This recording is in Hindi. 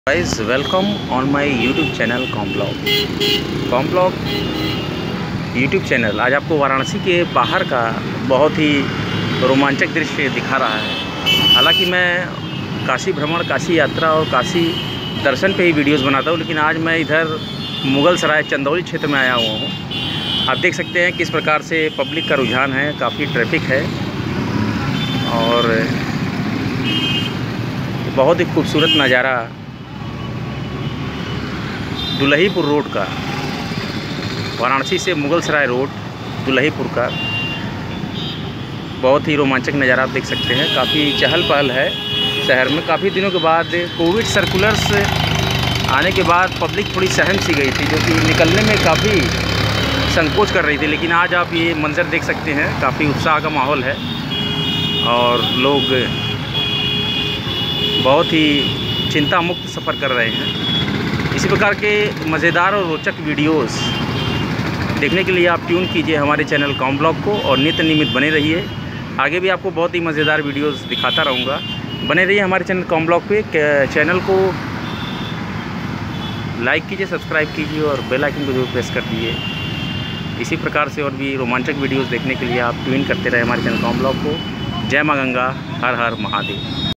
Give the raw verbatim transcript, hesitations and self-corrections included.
Guys welcome on my YouTube channel com blog com blog YouTube channel आज आपको वाराणसी के बाहर का बहुत ही रोमांचक दृश्य दिखा रहा है। हालांकि मैं काशी भ्रमण, काशी यात्रा और काशी दर्शन पे ही वीडियोस बनाता हूँ, लेकिन आज मैं इधर मुगल सराय चंदौली क्षेत्र में आया हुआ हूँ। आप देख सकते हैं किस प्रकार से पब्लिक का रुझान है, काफ़ी ट्रैफिक है और बहुत ही खूबसूरत नज़ारा दुल्हीपुर रोड का, वाराणसी से मुगल सराय रोड दुल्हीपुर का बहुत ही रोमांचक नज़ारा आप देख सकते हैं। काफ़ी चहल पहल है शहर में। काफ़ी दिनों के बाद कोविड सर्कुलर्स आने के बाद पब्लिक थोड़ी सहम सी गई थी, जो कि निकलने में काफ़ी संकोच कर रही थी। लेकिन आज आप ये मंज़र देख सकते हैं, काफ़ी उत्साह का माहौल है और लोग बहुत ही चिंता मुक्त सफ़र कर रहे हैं। इसी प्रकार के मज़ेदार और रोचक वीडियोस देखने के लिए आप ट्यून कीजिए हमारे चैनल कॉम ब्लॉग को और नित्य नियमित बने रहिए। आगे भी आपको बहुत ही मज़ेदार वीडियोस दिखाता रहूँगा। बने रहिए हमारे चैनल कॉम ब्लॉग पे। चैनल को लाइक कीजिए, सब्सक्राइब कीजिए और बेल आइकन को जरूर प्रेस कर दीजिए। इसी प्रकार से और भी रोमांचक वीडियोज़ देखने के लिए आप ट्यून करते रहे हमारे चैनल कॉम ब्लॉग को। जय माँ गंगा, हर हर महादेव।